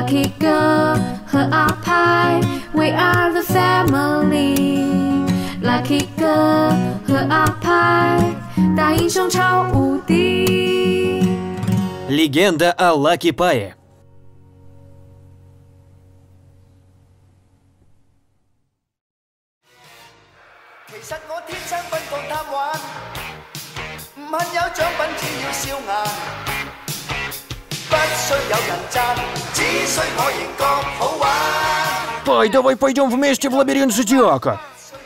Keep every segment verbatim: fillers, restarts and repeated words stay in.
Lucky girl 和阿派 We are the family Lucky girl 和阿派 大英雄超无敌 Легенда о Лаки Пае. Пай, давай пойдем вместе в лабиринт Зодиака.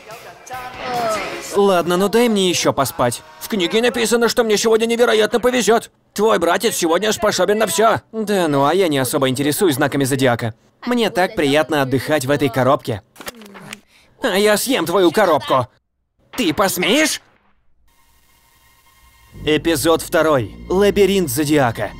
Ладно, ну дай мне еще поспать. В книге написано, что мне сегодня невероятно повезет. Твой братец сегодня способен на все. Да ну, а я не особо интересуюсь знаками Зодиака. Мне так приятно отдыхать в этой коробке. А я съем твою коробку. Ты посмеешь? Эпизод второй. Лабиринт Зодиака.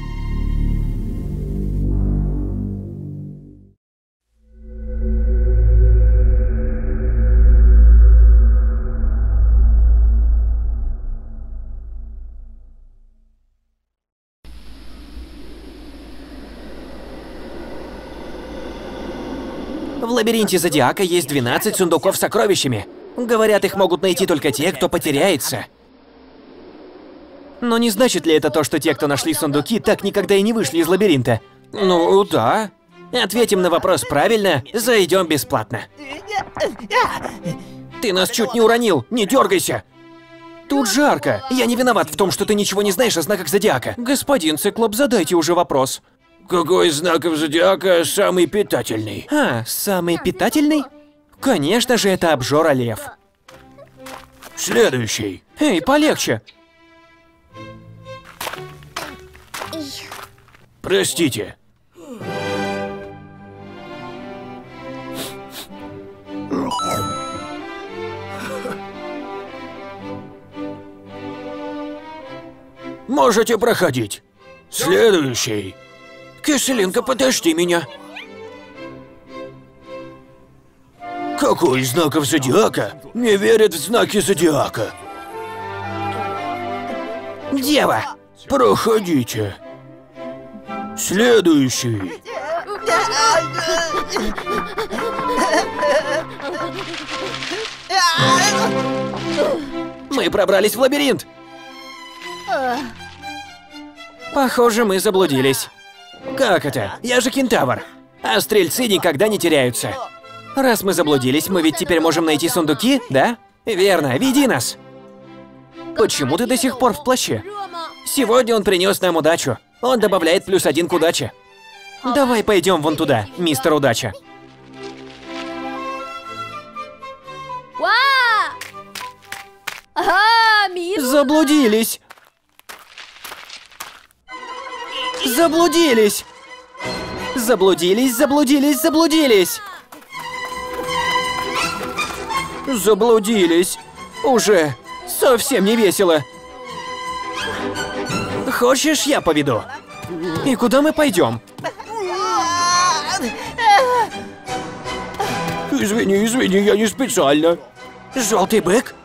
В лабиринте Зодиака есть двенадцать сундуков с сокровищами. Говорят, их могут найти только те, кто потеряется. Но не значит ли это то, что те, кто нашли сундуки, так никогда и не вышли из лабиринта? Ну, да. Ответим на вопрос правильно, зайдем бесплатно. Ты нас чуть не уронил, не дергайся. Тут жарко. Я не виноват в том, что ты ничего не знаешь о знаках Зодиака. Господин Циклоп, задайте уже вопрос. Какой из знаков Зодиака самый питательный? А, самый питательный? Конечно же, это обжора лев. Следующий. Эй, полегче. Простите. Можете проходить. Следующий. Киселинка, подожди меня. Какой из знаков Зодиака не верит в знаки Зодиака? Дева. Проходите. Следующий. Мы пробрались в лабиринт. Похоже, мы заблудились. Как это? Я же кентавр. А стрельцы никогда не теряются. Раз мы заблудились, мы ведь теперь можем найти сундуки, да? Верно, веди нас. Почему ты до сих пор в плаще? Сегодня он принес нам удачу. Он добавляет плюс один к удаче. Давай пойдем вон туда, мистер Удача. Заблудились. Заблудились. Заблудились, заблудились, заблудились. Заблудились. Уже совсем не весело. Хочешь, я поведу? И куда мы пойдем? Извини, извини, я не специально. Желтый бык?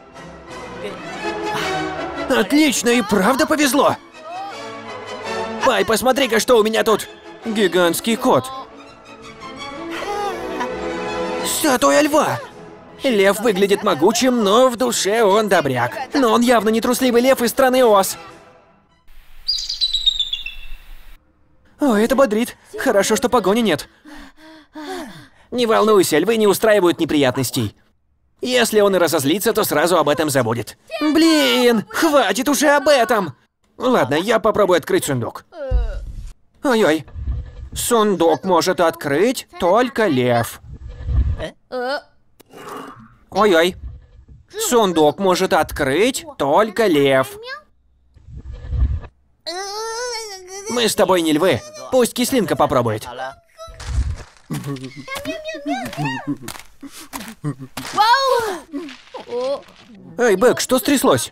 Отлично, и правда повезло. Пай, посмотри-ка, что у меня тут. Гигантский кот. Статуя льва. Лев выглядит могучим, но в душе он добряк. Но он явно не трусливый лев из страны Оз. О, это бодрит. Хорошо, что погони нет. Не волнуйся, львы не устраивают неприятностей. Если он и разозлится, то сразу об этом забудет. Блин, хватит уже об этом. Ладно, я попробую открыть сундук. Ой-ой. Сундук может открыть только лев. Ой-ой. Сундук может открыть только лев. Мы с тобой не львы. Пусть кислинка попробует. Эй, Бэк, что стряслось?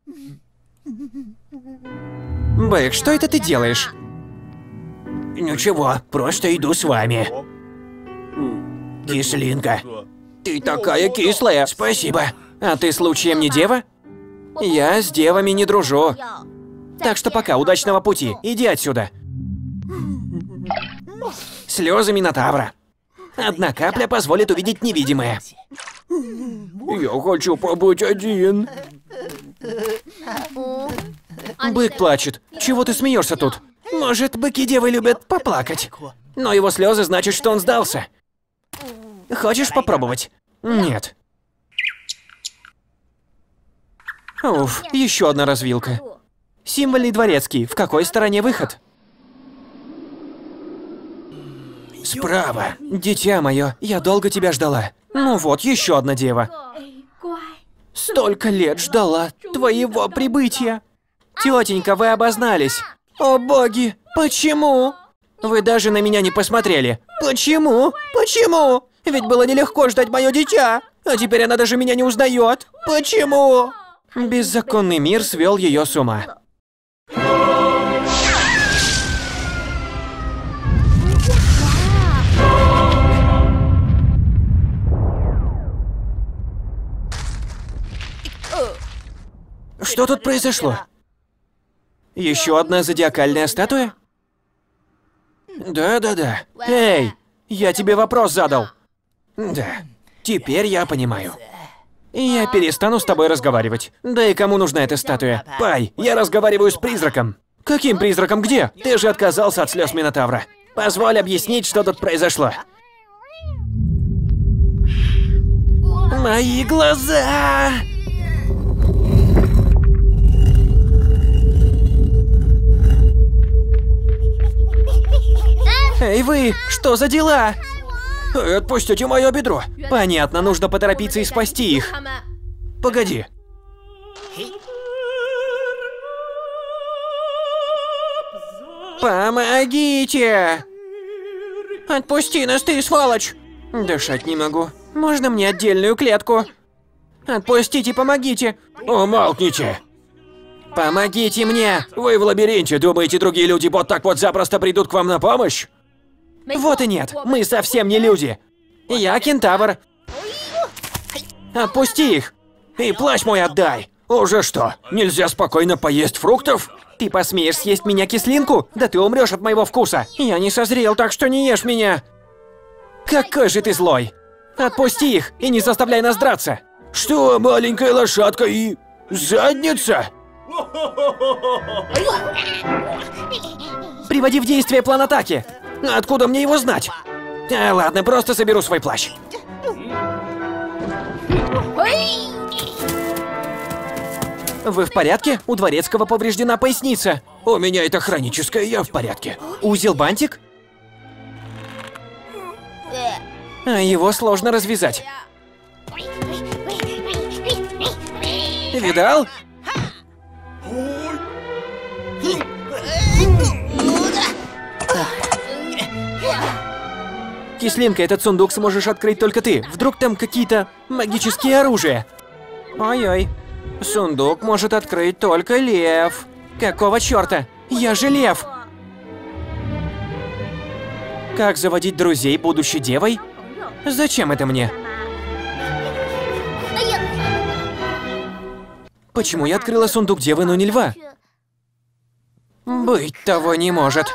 Бэк, что это ты делаешь? Ничего, просто иду с вами. Кислинка, ты такая кислая. Спасибо. А ты случаем не дева? Я с девами не дружу. Так что пока, удачного пути. Иди отсюда. Слезы Минотавра. Одна капля позволит увидеть невидимое. Я хочу побыть один. Бык плачет. Чего ты смеешься тут? Может, быки-девы любят поплакать. Но его слезы значат, что он сдался. Хочешь попробовать? Нет. Уф, еще одна развилка. Символьный дворецкий. В какой стороне выход? Справа. Дитя мое, я долго тебя ждала. Ну вот, еще одна дева. Столько лет ждала твоего прибытия. Тетенька, вы обознались. О боги, почему? Вы даже на меня не посмотрели. Почему? Почему? Ведь было нелегко ждать мое дитя. А теперь она даже меня не узнает. Почему? Беззаконный мир свел ее с ума. Что тут произошло? Еще одна зодиакальная статуя? Да-да-да. Эй, я тебе вопрос задал. Да, теперь я понимаю. Я перестану с тобой разговаривать. Да и кому нужна эта статуя? Пай, я разговариваю с призраком. Каким призраком? Где? Ты же отказался от слез Минотавра. Позволь объяснить, что тут произошло. Мои глаза! Эй вы, что за дела? Отпустите мое бедро. Понятно, нужно поторопиться и спасти их. Погоди. Помогите! Отпусти нас, ты, сволочь! Дышать не могу. Можно мне отдельную клетку? Отпустите, помогите! Умолкните! Помогите мне! Вы в лабиринте, думаете, другие люди вот так вот запросто придут к вам на помощь? Вот и нет, мы совсем не люди. Я кентавр. Отпусти их. И плащ мой отдай. Уже что, нельзя спокойно поесть фруктов? Ты посмеешь съесть меня кислинку? Да ты умрешь от моего вкуса. Я не созрел, так что не ешь меня. Какой же ты злой. Отпусти их и не заставляй нас драться. Что, маленькая лошадка и... задница? Приводи в действие план атаки. Откуда мне его знать? А, ладно, просто соберу свой плащ. Вы в порядке? У дворецкого повреждена поясница. У меня это хроническое, я в порядке. Узел бантик? А его сложно развязать. Видал? Кислинка, этот сундук сможешь открыть только ты. Вдруг там какие-то магические оружия. Ой-ой. Сундук может открыть только лев. Какого черта? Я же лев. Как заводить друзей, будучи девой? Зачем это мне? Почему я открыла сундук девы, но не льва? Быть того не может.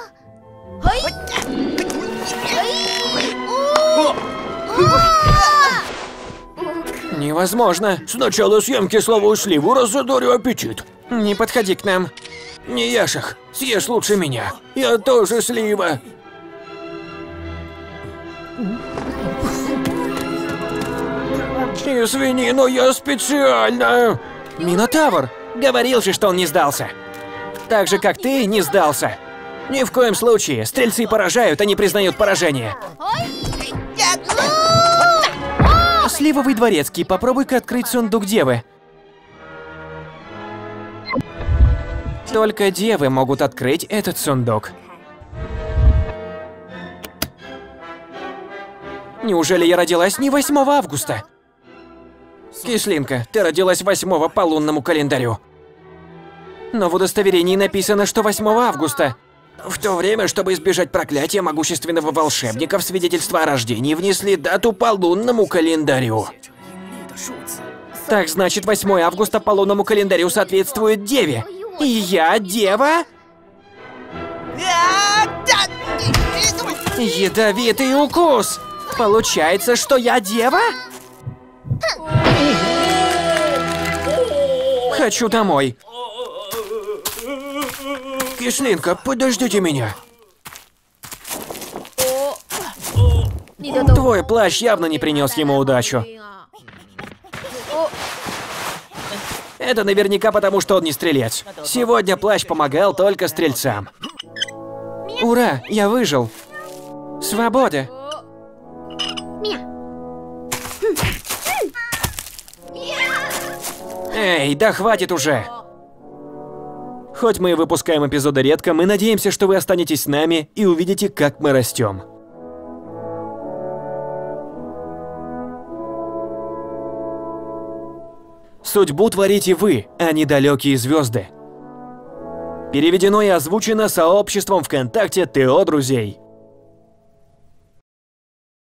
Невозможно. Сначала съем кисловую сливу, раззадорю аппетит. Не подходи к нам. Не ешь их. Съешь лучше меня. Я тоже слива. Извини, но я специально. Минотавр. Говорил же, что он не сдался. Так же, как ты, не сдался. Ни в коем случае. Стрельцы поражают, а не признают поражение. Сливовый дворецкий, попробуй-ка открыть сундук девы. Только девы могут открыть этот сундук. Неужели я родилась не восьмого августа? Кислинка, ты родилась восьмого по лунному календарю. Но в удостоверении написано, что восьмого августа. В то время, чтобы избежать проклятия могущественного волшебника, в свидетельство о рождении внесли дату по лунному календарю. Так значит, восьмого августа по лунному календарю соответствует деве. И я дева? Ядовитый укус! Получается, что я дева? Хочу домой. Кислинка, подождите меня. Твой плащ явно не принес ему удачу. Это наверняка потому, что он не стрелец. Сегодня плащ помогал только стрельцам. Ура, я выжил. Свобода. Эй, да хватит уже. Хоть мы и выпускаем эпизоды редко, мы надеемся, что вы останетесь с нами и увидите, как мы растем. Судьбу творите вы, а не далекие звезды. Переведено и озвучено сообществом ВКонтакте ТО Друзей.